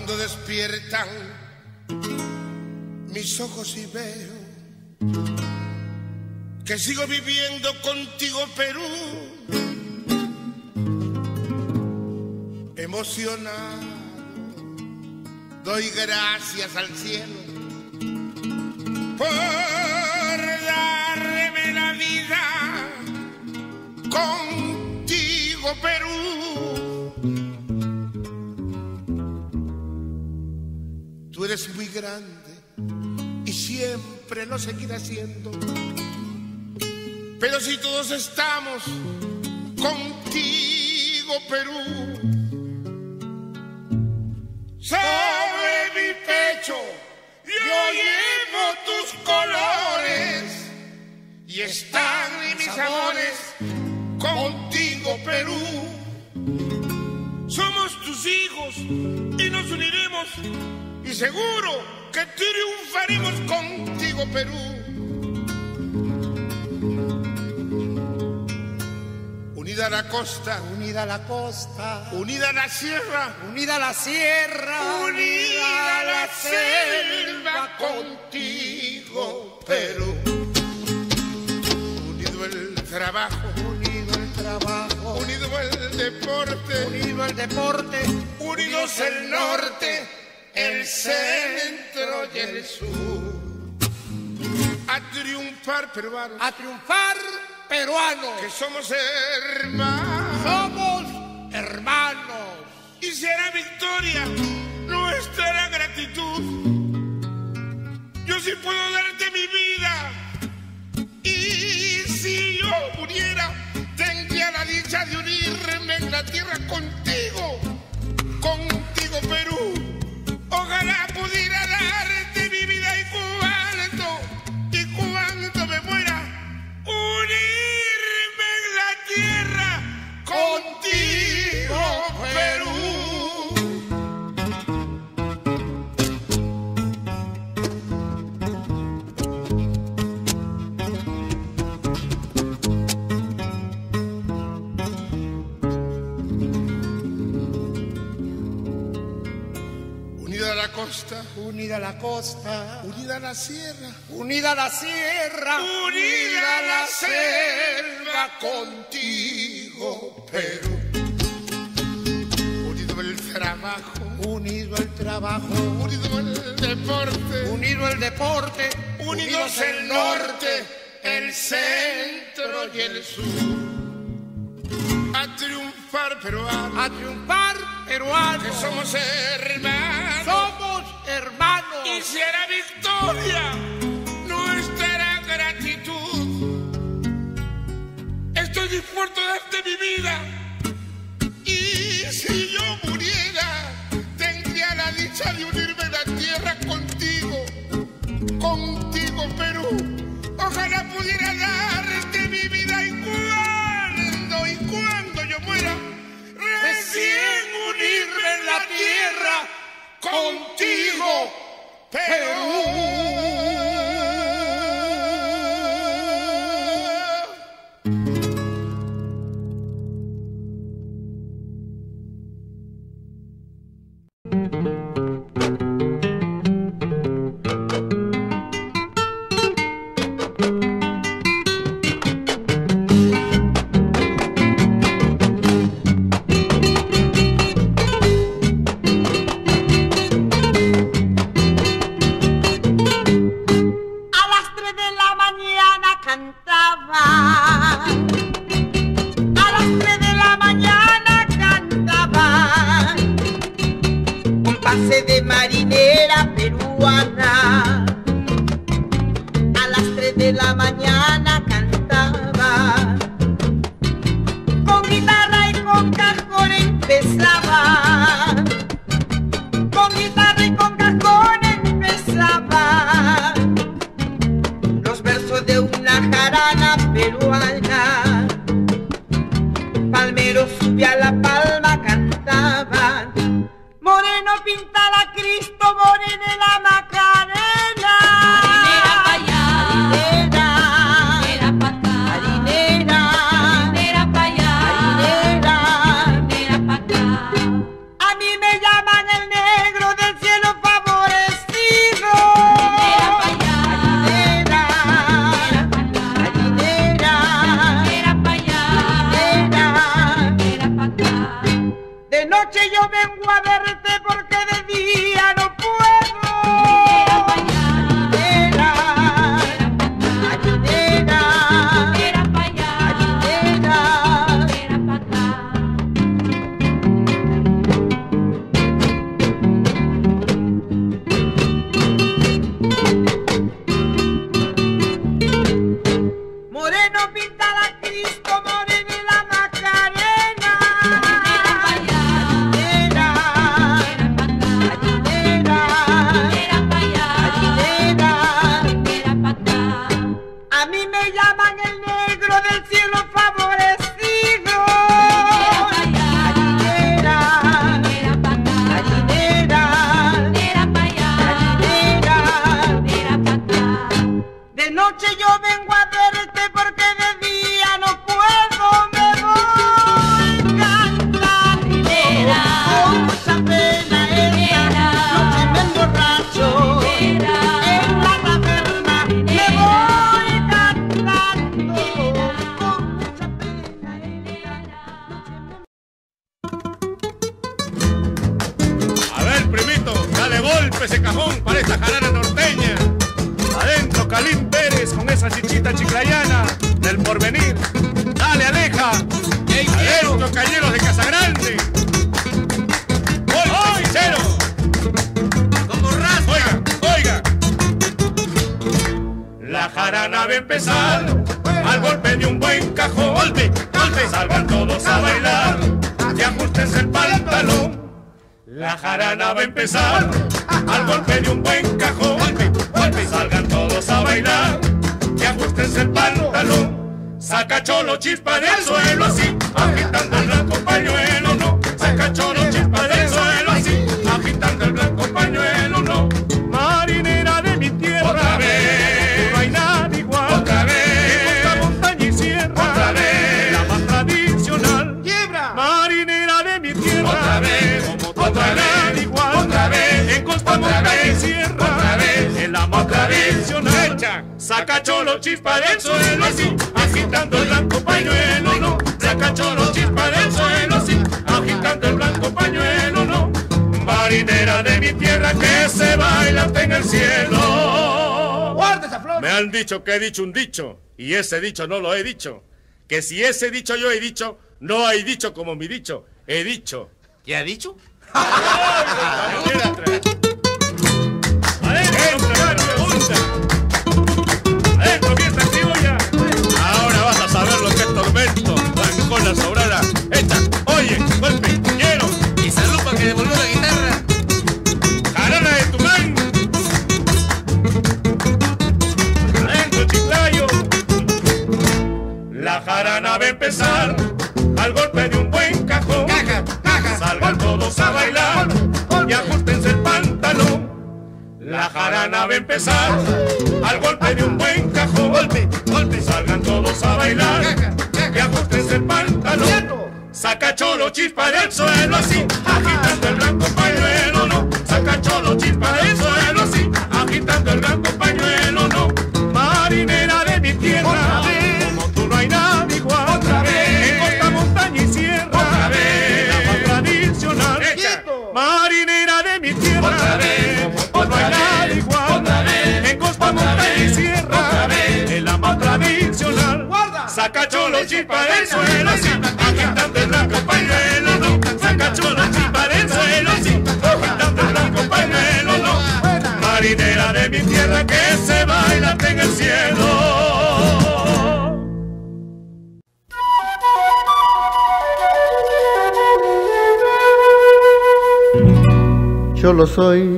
Cuando despiertan mis ojos y veo que sigo viviendo contigo, Perú, emocionado, doy gracias al cielo por darme la vida contigo, Perú. Tú eres muy grande y siempre lo seguirás siendo, pero si todos estamos contigo, Perú, sobre mi pecho yo llevo tus colores y están mis amores contigo, Perú. Somos tus hijos y nos uniremos y seguro que triunfaremos contigo, Perú. Unida la costa, unida la costa, unida la sierra, unida la sierra, unida la selva contigo, Perú. Unido el trabajo, unido el trabajo, unido el deporte, unido el deporte, unidos el norte, el centro y el sur. A triunfar, peruanos, a triunfar, peruanos, que somos hermanos, somos hermanos. Y será victoria nuestra gratitud. Yo sí puedo darte mi vida, y si yo muriera tendría la dicha de unirme en la tierra contigo, contigo, Perú. Ojalá pudiera darte mi vida y cuando me muera unirme en la tierra contigo, Perú. Unida la costa, unida la costa, unida la sierra, unida la sierra, unida la selva contigo, Perú. Unido el trabajo, unido el trabajo, unido el deporte, unido el deporte, unidos el norte, el centro y el sur. A triunfar, peruanos, a triunfar, peruanos, que somos hermanos, somos hermanos. Y será victoria nuestra gratitud. Estoy dispuesto a darte mi vida, y si yo muriera tendría la dicha de unirme en la tierra contigo, contigo, Perú. Ojalá pudiera darte mi vida y cuando yo muera recién unirme en la tierra contigo, Perú. De marinera peruana, a las 3 de la mañana cantaba, con guitarra y con cajón empezaba, con guitarra y con cajón empezaba, los versos de una jarana peruana. Palmero sube a la palma, cantaba, moreno pinta la Cristo, morena la Macarena. Marinera pa' allá, marinera pa' acá, marinera pa' allá, marinera pa' acá. A mí me llaman el negro de abre ese cajón para esta jarana norteña. Adentro Calín Pérez con esa chichita chiclayana del Porvenir. Dale, Aleja. Adentro Cañeros de Casagrande. ¡Golpe, sincero! Como raspa. Oiga. La jarana va a empezar al golpe de un buen cajón. Golpe. Salgan todos a bailar y ajustense el pantalón. La jarana va a empezar al golpe de un buen cajón. Golpe. Salgan todos a bailar y ajustense el pantalón. Saca Cholo Chispa del suelo así, agitando el blanco pañuelo, no. Saca Cholo Chispa del suelo así, agitando el blanco pañuelo, no. Marinera de mi tierra, otra vez, no hay nada igual. Otra vez, en costa, montaña y sierra, otra vez, la más tradicional. ¡Quiebra! Marinera de mi tierra, otra vez, como otra vez, igual. Otra vez, en costa, montaña y sierra, otra vez, en la más tradicional. Saca Cholo Chispa del suelo así, agitando el blanco pañuelo, no. Saca Cholo Chispa del suelo así, agitando el blanco pañuelo, no. Marinera de mi tierra que se baila hasta en el cielo. ¡Guarda esa flor! Me han dicho que he dicho un dicho, y ese dicho no lo he dicho. Que si ese dicho yo he dicho, no hay dicho como mi dicho. He dicho. ¿Qué ha dicho? Adentro, fiesta criolla. Ahora vas a saber lo que es tormento. Con la sobrada hecha. Oye, golpe, quiero. Y salud para que devolvió la guitarra. Jarana de Tumán. Adentro, Chiclayo. La jarana va a empezar al golpe de un buen cajón. Salgan todos a bailar y ajustense el pantalón. La jarana va a empezar al golpe de un buen cajón. Golpe, salgan todos a bailar y ajustense el pantalón. Saca Cholo Chispa del suelo así, agitando el blanco pañuelo, no. Saca Cholo Chispa del suelo así, agitando el blanco pañuelo, no. Marinera de mi tierra, como tú no hay nada igual. Otra vez, en costa, montaña y sierra, otra vez, la más tradicional. Marinera de mi tierra, otra vez, como no hay nada igual. Otra vez, en costa, montaña y sierra, otra vez, en la más tradicional. Saca Cholo Chispa del suelo así, agitando el blanco pañuelo, no. Saca Cholo Chispa del suelo así, agitando el blanco pañuelo, no. Marinera de mi tierra que se baila hasta en el cielo. Yo lo soy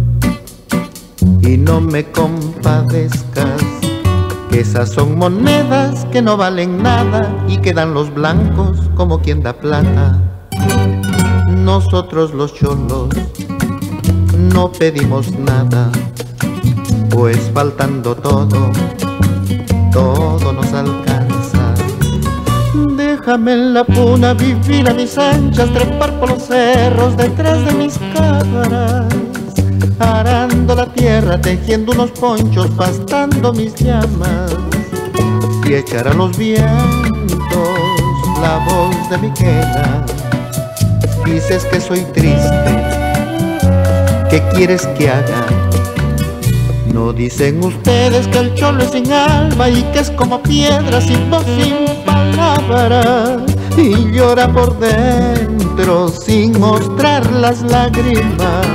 y no me compadezcas, que esas son monedas que no valen nada y quedan los blancos como quien da plata. Nosotros los cholos no pedimos nada, pues faltando todo, todo nos alcanza. Déjame en la puna vivir a mis anchas, trepar por los cerros detrás de mis cámaras, arando la tierra, tejiendo unos ponchos, pastando mis llamas, y echar a los vientos la voz de mi queda. Dices que soy triste, ¿qué quieres que haga? No dicen ustedes que el cholo es sin alma y que es como piedra sin voz, sin palabras, y llora por dentro sin mostrar las lágrimas.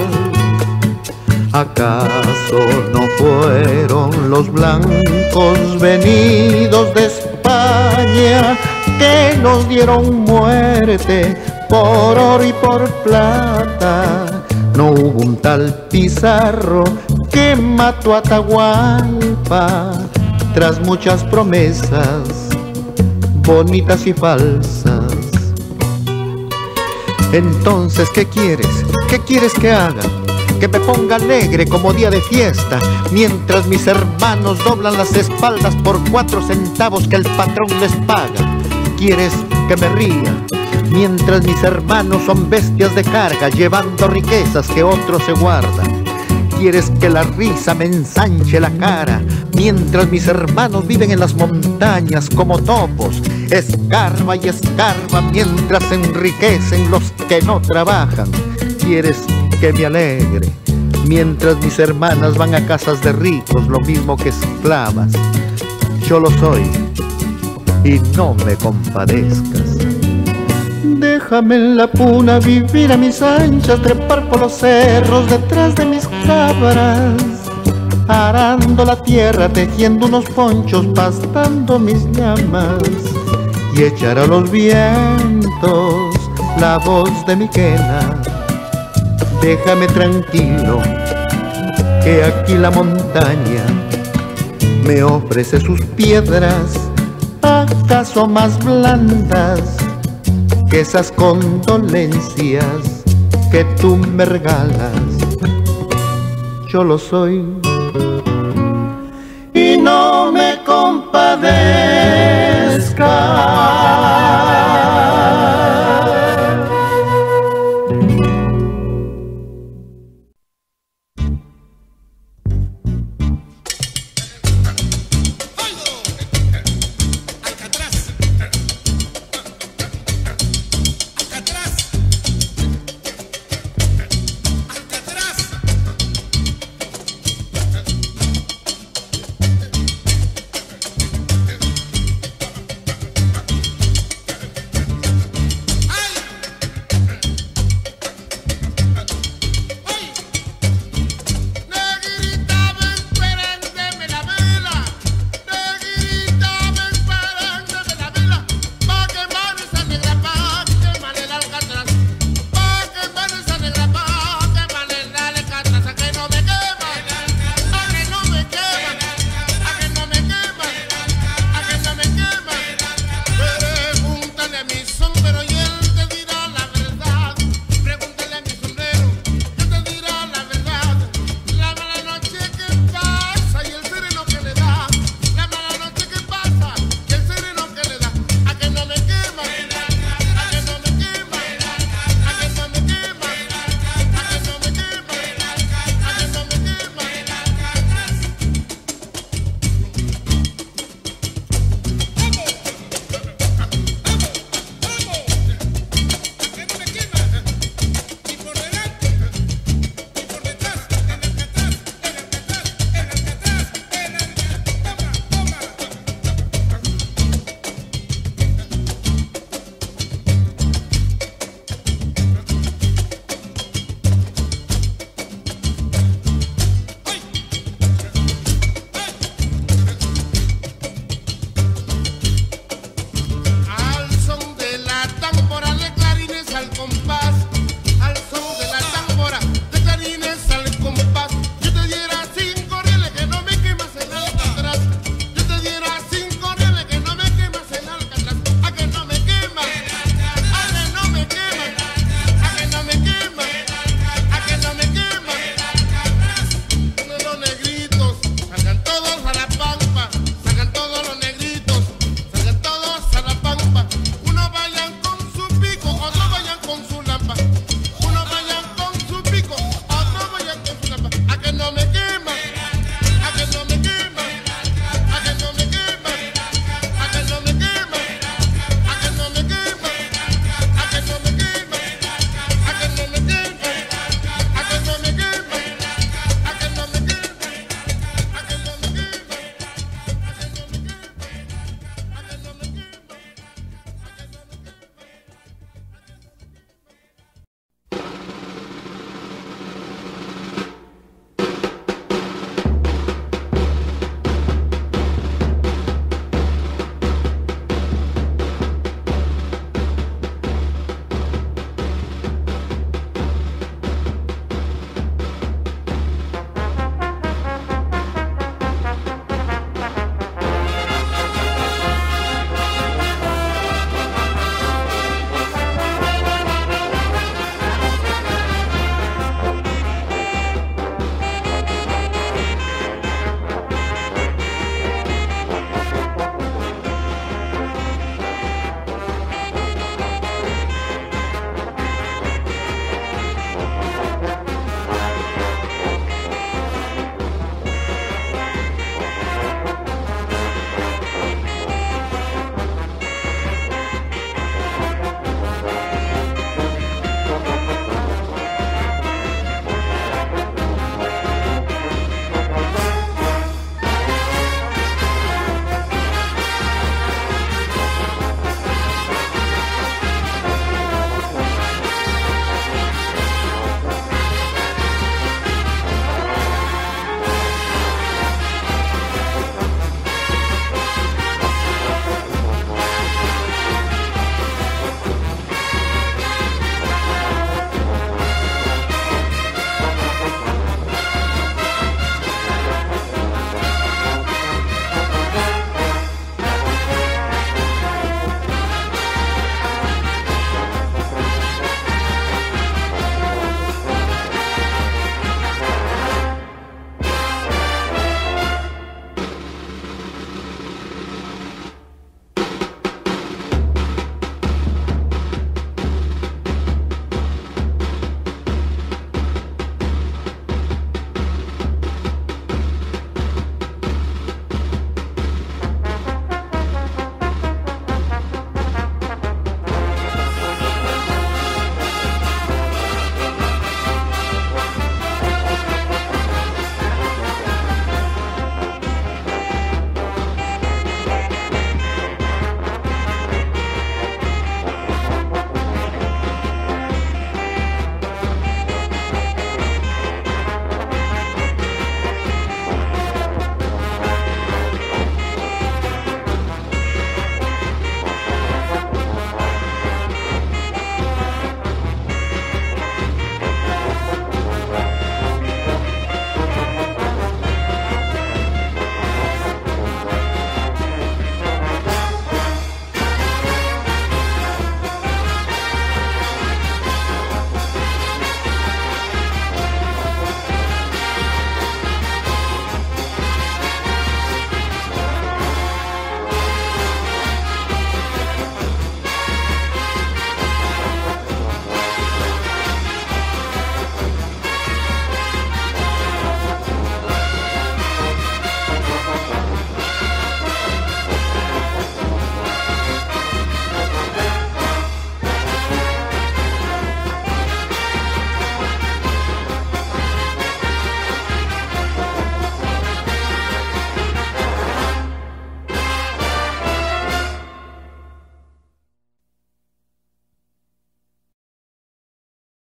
¿Acaso no fueron los blancos venidos de España que nos dieron muerte por oro y por plata? No hubo un tal Pizarro que mató a Atahualpa tras muchas promesas bonitas y falsas. Entonces, ¿qué quieres? ¿Qué quieres que haga? Que me ponga alegre como día de fiesta, mientras mis hermanos doblan las espaldas por 4 centavos que el patrón les paga. ¿Quieres que me ría? Mientras mis hermanos son bestias de carga, llevando riquezas que otros se guardan. ¿Quieres que la risa me ensanche la cara? Mientras mis hermanos viven en las montañas como topos, escarba y escarba mientras se enriquecen los que no trabajan. ¿Quieres que me alegre? Mientras mis hermanas van a casas de ricos, lo mismo que esclavas, yo lo soy y no me compadezcas. Déjame en la puna vivir a mis anchas, trepar por los cerros detrás de mis cabras, arando la tierra, tejiendo unos ponchos, pastando mis llamas, y echar a los vientos la voz de mi quena. Déjame tranquilo, que aquí la montaña me ofrece sus piedras, acaso más blandas que esas condolencias que tú me regalas. Yo lo soy y no me compadezcas.